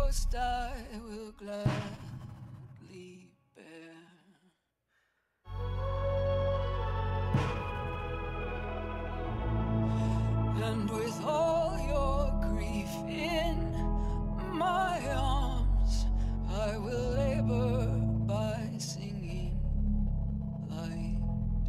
ghost I will gladly bear. And with all your grief in my arms, I will labor by singing light.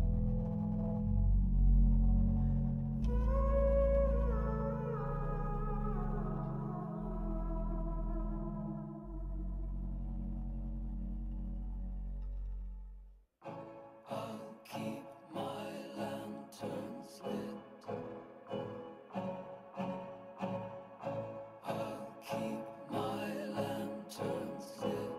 I'll keep my lanterns lit. I'll keep my lanterns lit.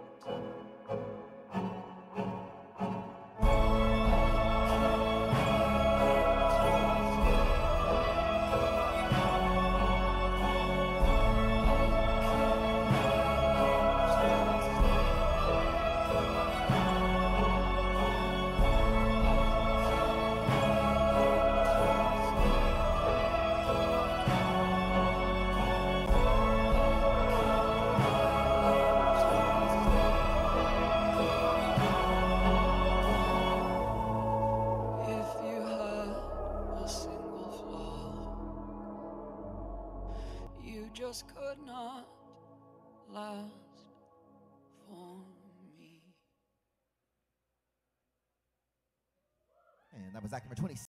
Just could not last for me. And that was act number 26.